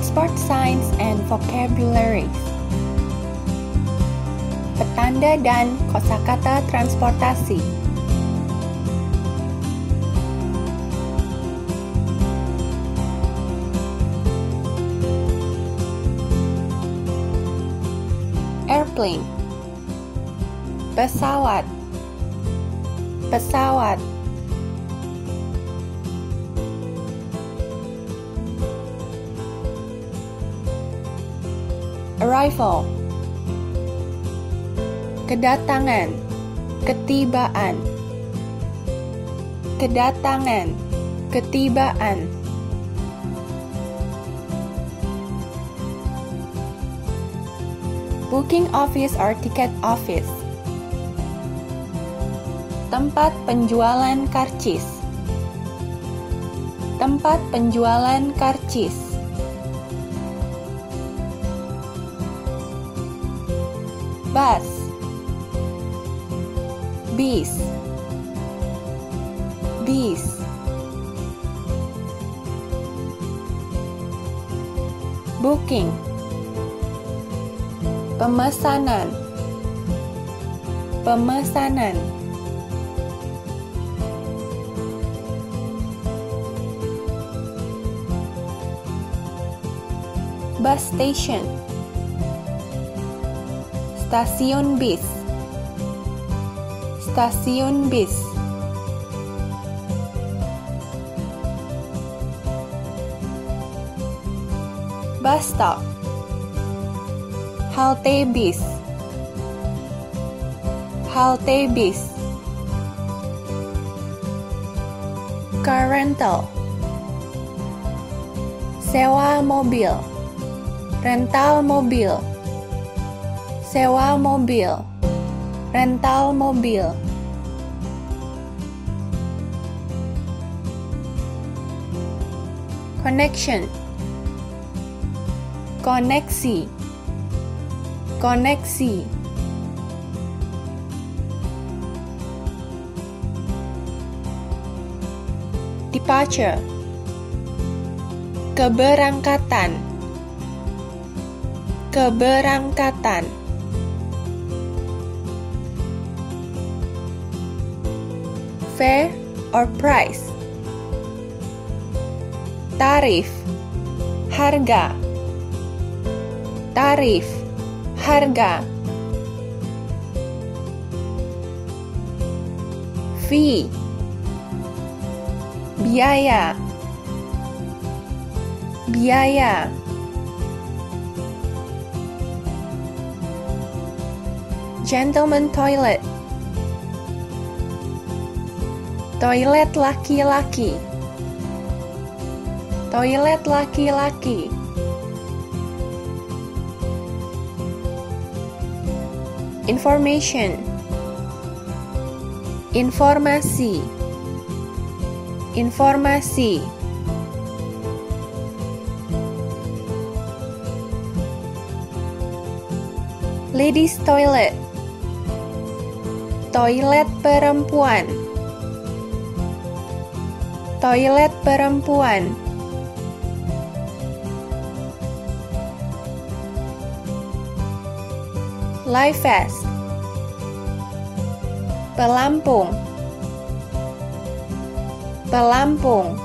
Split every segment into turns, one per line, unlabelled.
Transport signs and vocabularies. Petanda dan kosakata transportasi. Airplane. Pesawat. Pesawat. Arrival. Kedatangan, ketibaan. Kedatangan, ketibaan. Booking office or ticket office. Tempat penjualan karcis. Tempat penjualan karcis. Bus. Bis. Bis. Booking. Pemesanan. Pemesanan. Bus station. Stasiun bis. Stasiun bis. Bus stop. Halte bis. Halte bis. Car rental. Sewa mobil. Rental mobil. Sewa mobil. Rental mobil. Connection. Koneksi. Koneksi. Departure. Keberangkatan. Keberangkatan. Fare or price. Tarif. Harga. Tarif. Harga. Fee. Biaya. Biaya. Gentleman toilet. Toilet laki-laki. Toilet laki-laki. Information. Informasi. Informasi. Ladies toilet. Toilet perempuan. Toilet perempuan. Life vest. Pelampung. Pelampung.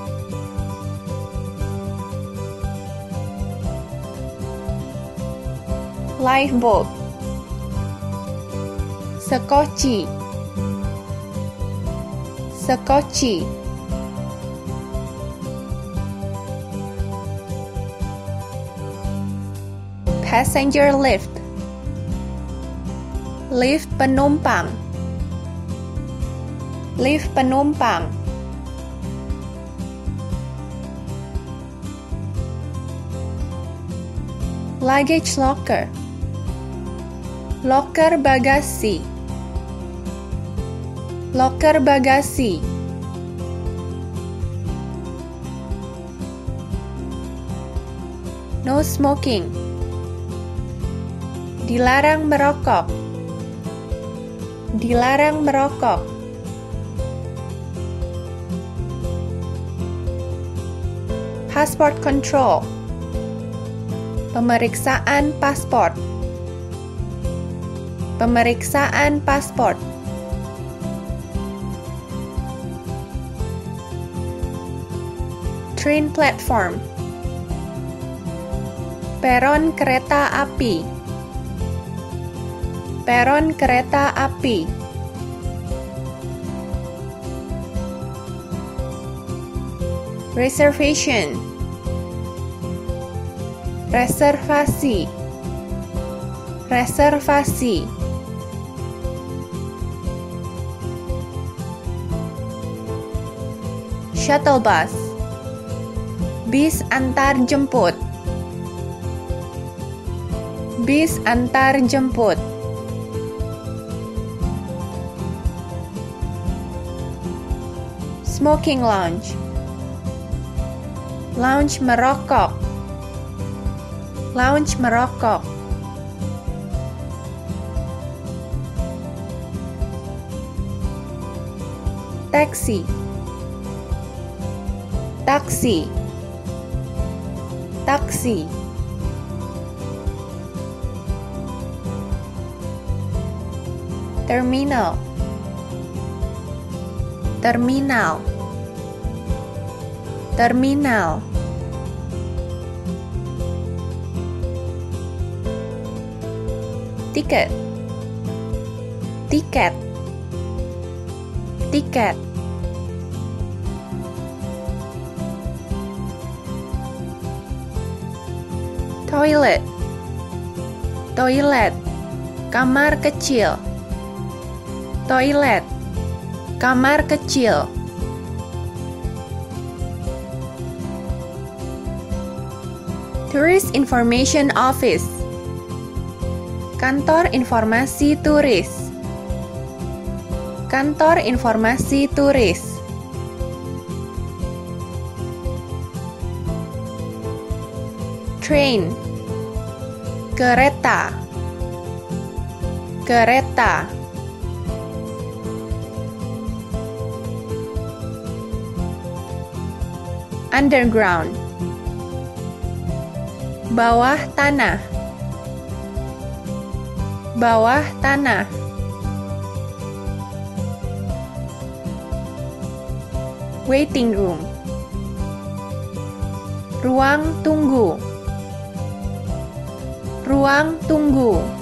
Lifeboat. Sekoci. Sekoci. Passenger lift. Lift penumpang. Lift penumpang. Luggage locker. Loker bagasi. Loker bagasi. No smoking. Dilarang merokok. Dilarang merokok. Passport control. Pemeriksaan paspor. Pemeriksaan paspor. Train platform. Peron kereta api. Peron kereta api. Reservation. Reservasi. Reservasi. Shuttle bus. Bis antar jemput. Bis antar jemput. Smoking lounge. Lounge merokok. Lounge merokok. Taxi. Taksi. Taksi. Terminal. Terminal. Terminal. Tiket. Tiket. Tiket. Toilet. Toilet. Kamar kecil. Toilet. Kamar kecil. Tourist Information Office. Kantor informasi turis. Kantor informasi turis. Train. Kereta. Kereta. Underground. Bawah tanah. Bawah tanah. Waiting room. Ruang tunggu. Ruang tunggu.